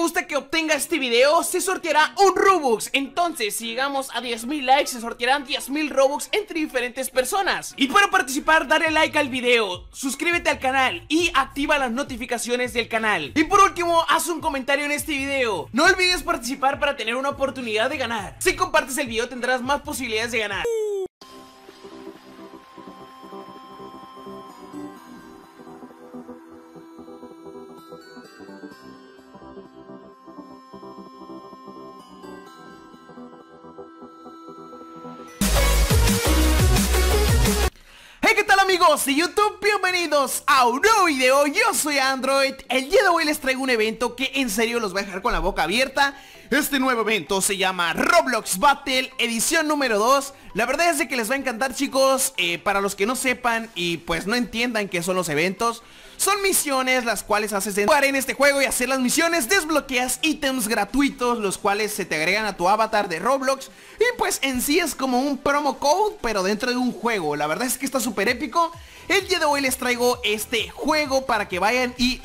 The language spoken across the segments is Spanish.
gusta que obtenga este video, se sorteará un Robux. Entonces, si llegamos a 10.000 likes, se sortearán 10.000 Robux entre diferentes personas. Y para participar, dale like al video, suscríbete al canal y activa las notificaciones del canal. Y por último, haz un comentario en este video. No olvides participar para tener una oportunidad de ganar. Si compartes el video, tendrás más posibilidades de ganar. Hey, ¿qué tal amigos de YouTube? Bienvenidos a un nuevo video. Yo soy Android. El día de hoy les traigo un evento que en serio los va a dejar con la boca abierta. Este nuevo evento se llama Roblox Battle edición número 2. La verdad es de que les va a encantar, chicos. Para los que no sepan y pues no entiendan qué son los eventos, son misiones las cuales haces de jugar en este juego y hacer las misiones. Desbloqueas ítems gratuitos, los cuales se te agregan a tu avatar de Roblox. Y pues en sí es como un promo code, pero dentro de un juego. La verdad es que está súper épico. El día de hoy les traigo este juego para que vayan y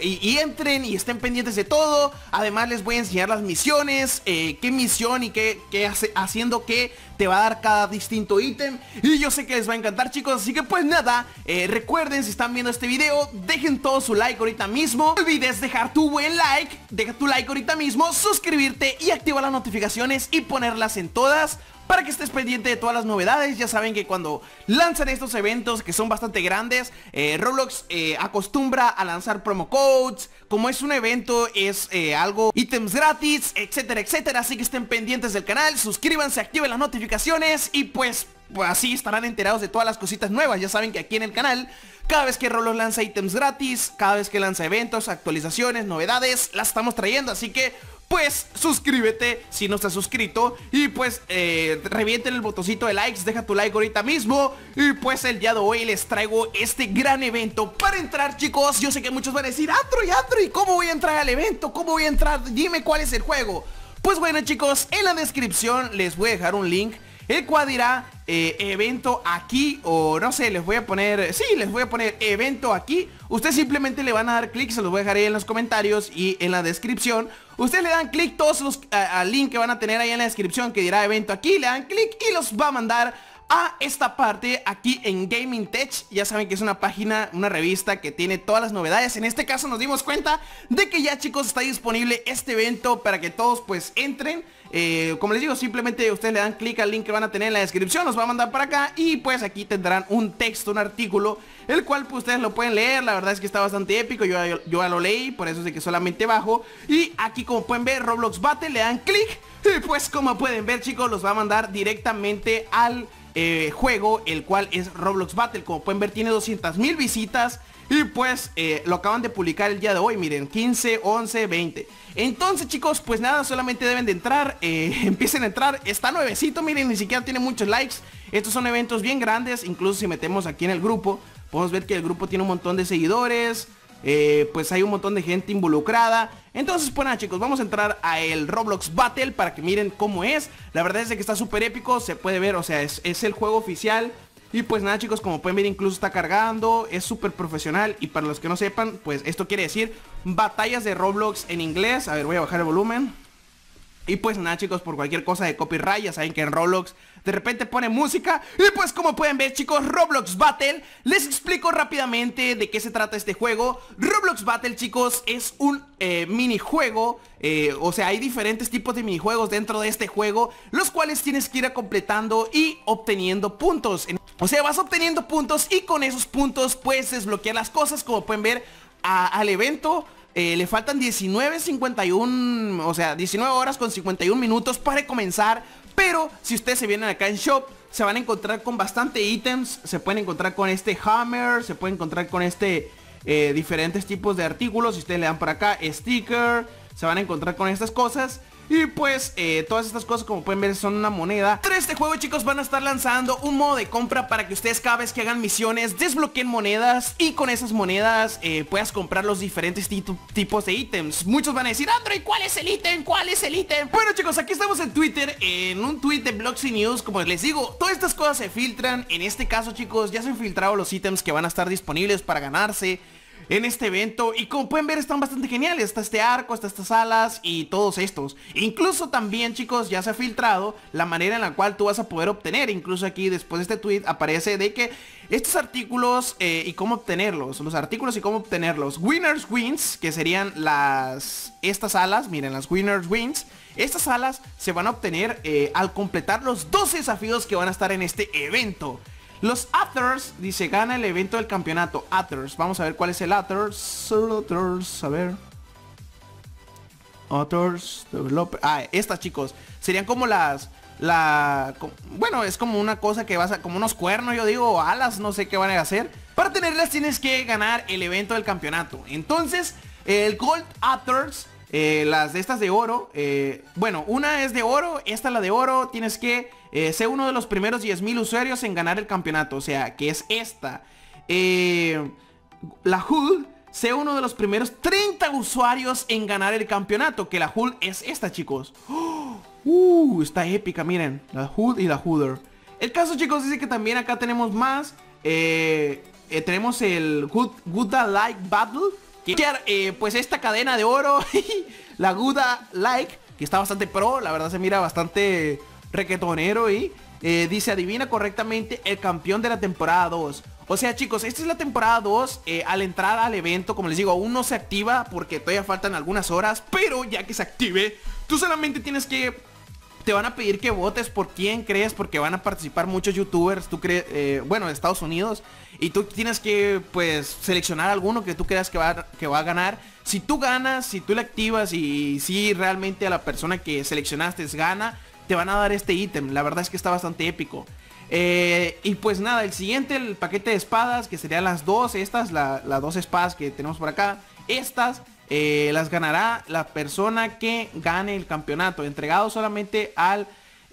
entren y estén pendientes de todo. Además les voy a enseñar las misiones, qué misión y haciendo qué te va a dar cada distinto ítem. Y yo sé que les va a encantar, chicos. Así que pues nada, recuerden, si están viendo este video, dejen todo su like ahorita mismo. No olvides dejar tu buen like, deja tu like ahorita mismo, suscribirte y activar las notificaciones y ponerlas en todas, para que estés pendiente de todas las novedades. Ya saben que cuando lanzan estos eventos, que son bastante grandes, Roblox acostumbra a lanzar promo codes. Como es un evento, es algo, ítems gratis, etcétera, etcétera. Así que estén pendientes del canal, suscríbanse, activen las notificaciones y pues así estarán enterados de todas las cositas nuevas. Ya saben que aquí en el canal, cada vez que Roblox lanza ítems gratis, cada vez que lanza eventos, actualizaciones, novedades, las estamos trayendo. Así que pues suscríbete si no estás suscrito. Y pues revienten el botoncito de likes, deja tu like ahorita mismo. Y pues el día de hoy les traigo este gran evento. Para entrar, chicos, yo sé que muchos van a decir: Android, ¿cómo voy a entrar al evento? ¿Cómo voy a entrar? Dime cuál es el juego. Pues bueno, chicos, en la descripción les voy a dejar un link, el cual dirá evento aquí, o no sé, les voy a poner, sí, les voy a poner evento aquí. Ustedes simplemente le van a dar clic, se los voy a dejar ahí en los comentarios y en la descripción. Ustedes le dan clic todos al link que van a tener ahí en la descripción que dirá evento aquí, le dan clic y los va a mandar a esta parte aquí en Gaming Tech. Ya saben que es una página, una revista que tiene todas las novedades. En este caso nos dimos cuenta de que ya, chicos, está disponible este evento para que todos pues entren. Como les digo, simplemente ustedes le dan clic al link que van a tener en la descripción, los va a mandar para acá y pues aquí tendrán un texto, un artículo, el cual pues ustedes lo pueden leer. La verdad es que está bastante épico, yo ya lo leí, por eso es de que solamente bajo. Y aquí, como pueden ver, Roblox Battle, le dan clic y pues como pueden ver, chicos, los va a mandar directamente al juego, el cual es Roblox Battle. Como pueden ver, tiene 200.000 visitas. Y pues lo acaban de publicar el día de hoy, miren, 15, 11, 20. Entonces, chicos, pues nada, solamente deben de entrar, empiecen a entrar. Está nuevecito, miren, ni siquiera tiene muchos likes. Estos son eventos bien grandes. Incluso si metemos aquí en el grupo, podemos ver que el grupo tiene un montón de seguidores. Pues hay un montón de gente involucrada. Entonces pues nada, chicos, vamos a entrar a el Roblox Battle para que miren cómo es. La verdad es que está súper épico, se puede ver, o sea, es el juego oficial. Y pues nada, chicos, como pueden ver, incluso está cargando, es súper profesional. Y para los que no sepan, pues esto quiere decir batallas de Roblox en inglés. A ver, voy a bajar el volumen. Y pues nada, chicos, por cualquier cosa de copyright, ya saben que en Roblox de repente pone música. Y pues como pueden ver, chicos, Roblox Battle, les explico rápidamente de qué se trata este juego. Roblox Battle, chicos, es un minijuego. O sea, hay diferentes tipos de minijuegos dentro de este juego, los cuales tienes que ir completando y obteniendo puntos. O sea, vas obteniendo puntos y con esos puntos puedes desbloquear las cosas. Como pueden ver, al evento le faltan 19:51, o sea, 19 horas con 51 minutos para comenzar. Pero si ustedes se vienen acá en Shop, se van a encontrar con bastante ítems. Se pueden encontrar con este hammer, se pueden encontrar con diferentes tipos de artículos. Si ustedes le dan por acá, sticker, se van a encontrar con estas cosas. Y pues todas estas cosas, como pueden ver, son una moneda. Pero este juego, chicos, van a estar lanzando un modo de compra para que ustedes cada vez que hagan misiones desbloqueen monedas. Y con esas monedas puedas comprar los diferentes tipos de ítems. Muchos van a decir: Android, ¿cuál es el ítem? ¿Cuál es el ítem? Bueno, chicos, aquí estamos en Twitter, en un tweet de Bloxy News. Como les digo, todas estas cosas se filtran. En este caso, chicos, ya se han filtrado los ítems que van a estar disponibles para ganarse. en este evento. Y como pueden ver, están bastante geniales. Está este arco, está estas alas y todos estos. Incluso también, chicos, ya se ha filtrado la manera en la cual tú vas a poder obtener. Incluso aquí después de este tweet aparece de que estos artículos y cómo obtenerlos. Los artículos y cómo obtenerlos. Winners Wins, que serían estas alas. Miren, las Winners Wins. Estas alas se van a obtener al completar los 12 desafíos que van a estar en este evento. Los Athers, dice, gana el evento del campeonato. Athers, vamos a ver cuál es el Athers. A ver. Athers, developer. Estas, chicos, serían como bueno, es como una cosa que vas a, como unos cuernos, yo digo, o alas, no sé qué van a hacer. Para tenerlas tienes que ganar el evento del campeonato. Entonces, el Gold Athers, las de estas de oro, bueno, una es de oro, esta es la de oro. Tienes que ser uno de los primeros 10.000 usuarios en ganar el campeonato, o sea, que es esta. La HUD, sé uno de los primeros 30 usuarios en ganar el campeonato, que la HUD es esta, chicos. Está épica, miren, la HUD y la HUDer. El caso, chicos, dice que también acá tenemos más. Tenemos el Gouda Like Battle, que pues esta cadena de oro, la Gouda Like, que está bastante pro, la verdad se mira bastante requetonero. Y dice, adivina correctamente el campeón de la temporada 2. O sea, chicos, esta es la temporada 2. Al entrar al evento, como les digo, aún no se activa porque todavía faltan algunas horas. Pero ya que se active, tú solamente tienes que... Te van a pedir que votes por quién crees, porque van a participar muchos youtubers, tú crees, bueno, de Estados Unidos. Y tú tienes que, pues, seleccionar alguno que tú creas que va a ganar. Si tú ganas, si tú le activas y si realmente a la persona que seleccionaste gana, te van a dar este ítem. La verdad es que está bastante épico. Y pues nada, el siguiente, el paquete de espadas, que serían las dos, estas, las dos espadas que tenemos por acá. Estas las ganará la persona que gane el campeonato, entregado solamente al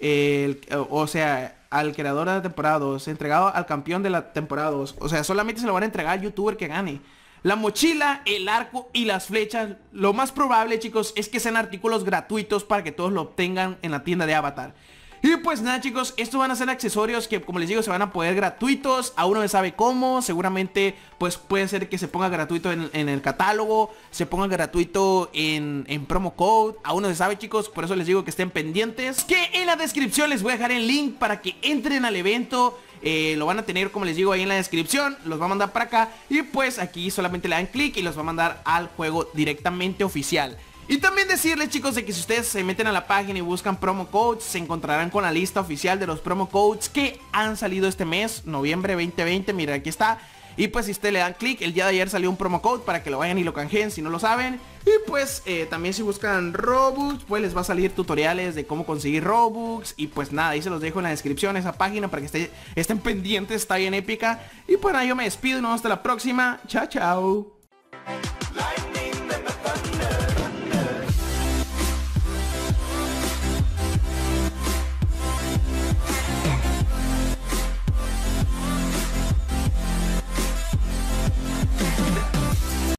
o sea, al creador de la temporada 2, entregado al campeón de la temporada 2. O sea, solamente se lo van a entregar al youtuber que gane. La mochila, el arco y las flechas, lo más probable, chicos, es que sean artículos gratuitos para que todos lo obtengan en la tienda de Avatar. Y pues nada, chicos, estos van a ser accesorios que, como les digo, se van a poder gratuitos. Aún no se sabe cómo. Seguramente pues puede ser que se ponga gratuito en el catálogo, se ponga gratuito en promo code. Aún no se sabe, chicos, por eso les digo que estén pendientes. Que en la descripción les voy a dejar el link para que entren al evento. Lo van a tener, como les digo, ahí en la descripción. Los va a mandar para acá. Y pues aquí solamente le dan clic y los va a mandar al juego directamente oficial. Y también decirles, chicos, de que si ustedes se meten a la página y buscan promo codes, se encontrarán con la lista oficial de los promo codes que han salido este mes, noviembre 2020, mira, aquí está. Y pues si ustedes le dan clic, el día de ayer salió un promo code para que lo vayan y lo canjeen si no lo saben. Y pues también si buscan Robux, pues les va a salir tutoriales de cómo conseguir Robux. Y pues nada, ahí se los dejo en la descripción esa página para que estén pendientes, está bien épica. Y pues nada, yo me despido y nos vemos hasta la próxima. Chao, chao.